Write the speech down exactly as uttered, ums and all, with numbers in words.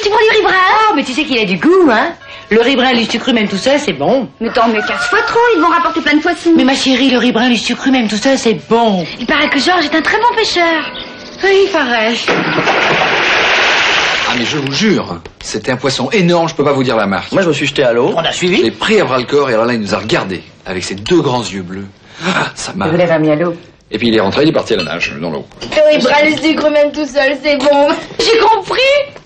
tu prends du riz brun? Oh, mais tu sais qu'il a du goût, hein. Le riz brun, le sucre même tout seul, c'est bon. Mais tant mieux quinze fois trop, ils vont rapporter plein de fois six. Mais ma chérie, le riz brun, le sucre même tout seul, c'est bon. Il paraît que Georges est un très bon pêcheur. Oui, il paraît. Ah mais je vous jure, c'était un poisson énorme, je peux pas vous dire la marque. Moi je me suis jeté à l'eau. On a Je suivi. l'ai pris à bras le corps et alors là il nous a regardés avec ses deux grands yeux bleus. Ah, ça m'a... Vous l'avez mis à l'eau. Et puis il est rentré, il est parti à la nage dans l'eau. Le riz brun, le sucre même tout seul, c'est bon. J'ai compris.